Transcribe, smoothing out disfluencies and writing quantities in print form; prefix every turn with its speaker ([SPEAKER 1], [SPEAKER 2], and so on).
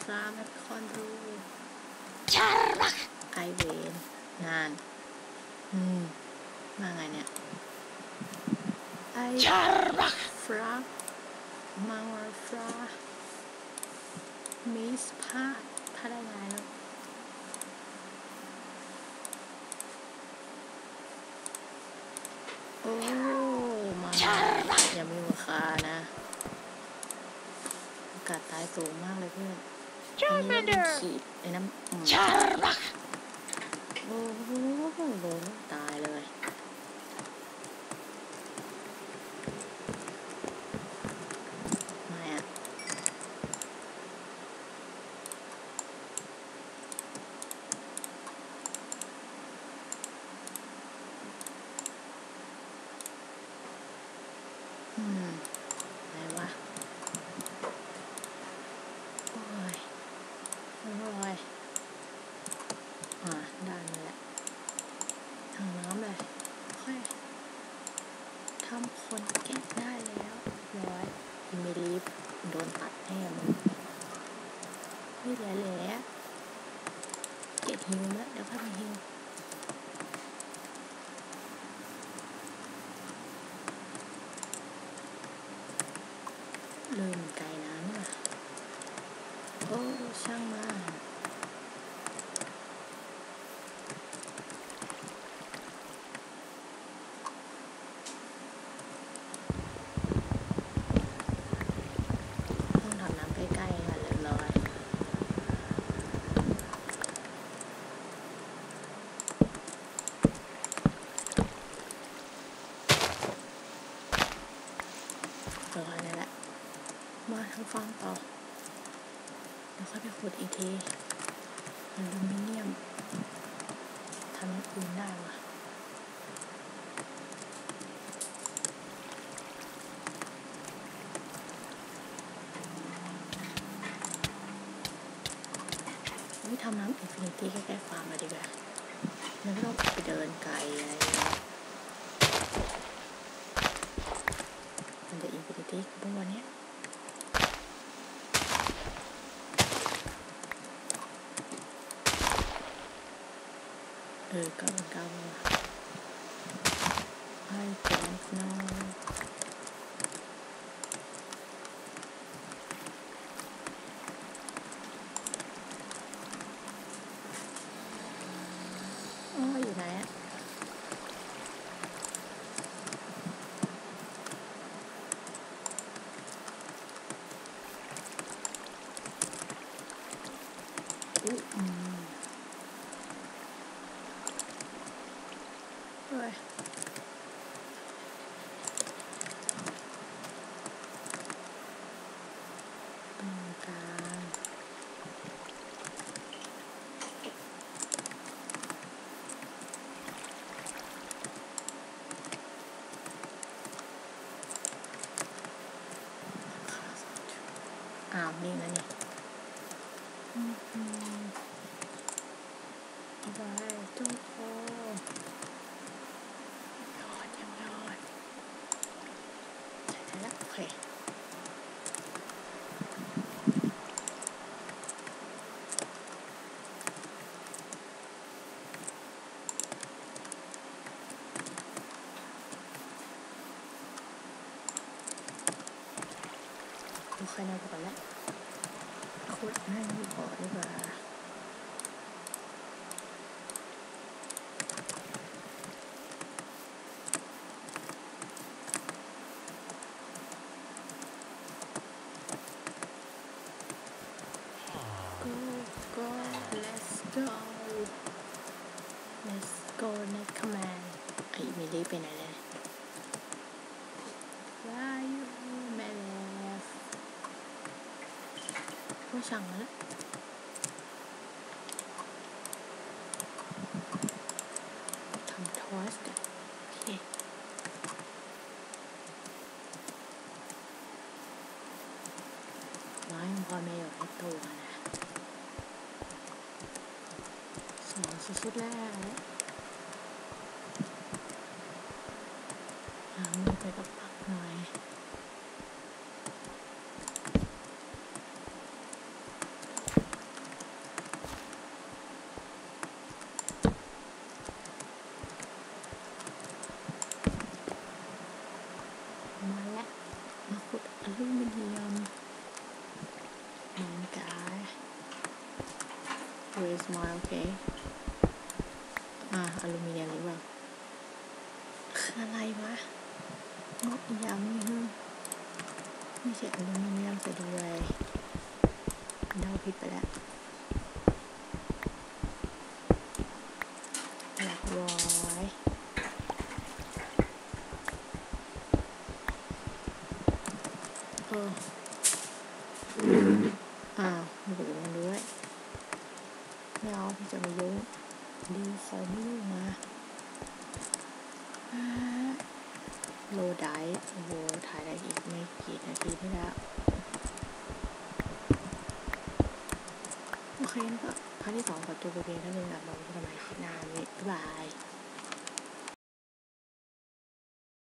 [SPEAKER 1] ครับแอปคอนดู
[SPEAKER 2] ชารัก
[SPEAKER 1] ไอเวนนานมาไงเนี่ยไอ
[SPEAKER 2] ชารัก
[SPEAKER 1] ฟรักมาฟรามิสพาได้ไงแล้วโอ้มาอย่ามีราคานะอากาศตายสูงมากเลยเพื่อนอันนี้มันขีดไอ้น้ำ
[SPEAKER 2] ชารัก
[SPEAKER 1] โอ้โหตายเลยไม่อะอะไรวะโอ้ยได้มาแล้วทางน้ำเลยค่อยทำคนแกะได้แล้วไม่รีบโดนตัดแน่มึงนี่แหละเก็บหิวแล้วเดี๋ยวค่อยมาหิวเลยมันไกลนะเนี่ยโอ้ช่างมาต้องทำน้ำใกล้ๆกันเลยนั่นแหละมาทางฟังต่อเดี๋ยวค่อยไปขุดอีกทีอลูมิเนียมทำให้ปืนได้ว่ะไม่ทำน้ำอินฟินิตี้ใกล้ๆฟาร์มมาดีกว่าไม่ต้องไปเดินไกลอะไรมันจะอินฟินิตี้พวกวันนี้ก้าวให้แกนน้อยอยู่ไหนอะนี่นะเนี่ยได้จุ๊บโอ้ยอดยังยอดใช่แล้วโอเคโอเคนะก่อนแล้วขุดให้พอดีกว่าlet's go next command ไอ้มิลลี่ไปไหนเลยว้ายูแม่แล้วผู้ช่างมาแล้วทำทอสกันโอเคร้อยพอไม่อยากให้ตัวนะสมองสุดๆแล้วมือไปกับปักหน่อย Where's my okay อลูมิเนียมหรือเปล่าคืออะไรวะงดย้ำนี่ไม่ใช่อลูมิเนียมซะด้วยเดาผิดไปแล้วหลักร้อยมีกระดูกมันด้วยไม่เอาพี่จะไม่ยุ่งดีขอไม่ยุ่งนะโลไดโอ้โหถ่ายได้อีกไม่กี่นาทีนี่แล้วโอเคก็พาร์ทที่2ขอตัวไปเพียงเท่านี้นะเราจะมาคลิปหน้านี้บ๊ายบาย